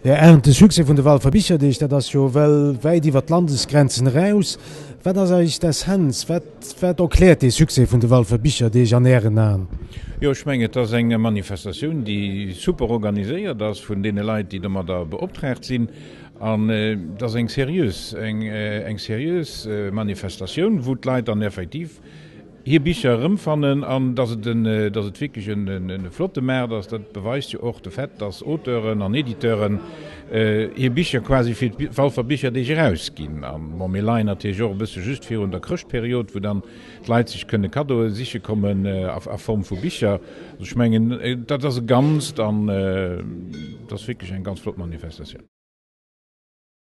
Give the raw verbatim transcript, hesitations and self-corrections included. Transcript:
Der ernte Suse vun de Wal verbicher Dich, dat ass jo well wéi iwwer d Landesgrenzen raus, wat ass eich des Hans, wat erkläert de Suse vun de Wal verbicher Dich an Ären an? Jo schmenget ass eng Manifestationun, die super organiséiert ass vun dee Leiit, die mat da beopträgt sinn. An äh, dat eng serieus eng äh, eng serieus äh, Manifestationun, wot Leiit an effektiv hier bicher ëmfannen an dat het äh, dat het wirklich een, een, een flotte Mer, dat dat beweist je och de vet dat Auteuren an Editeuren äh, hier bicher quasi fir Fall verbicher déi rausgin. An Momelein hat Jo bisse just fir hun der Krchtperiod, wo dann Leiit sich kënne Kado siche kommen äh, a, a Form vu Bicher schmengen äh, dat as ganz dann äh, das wirklich eng ganz flott Manifestation.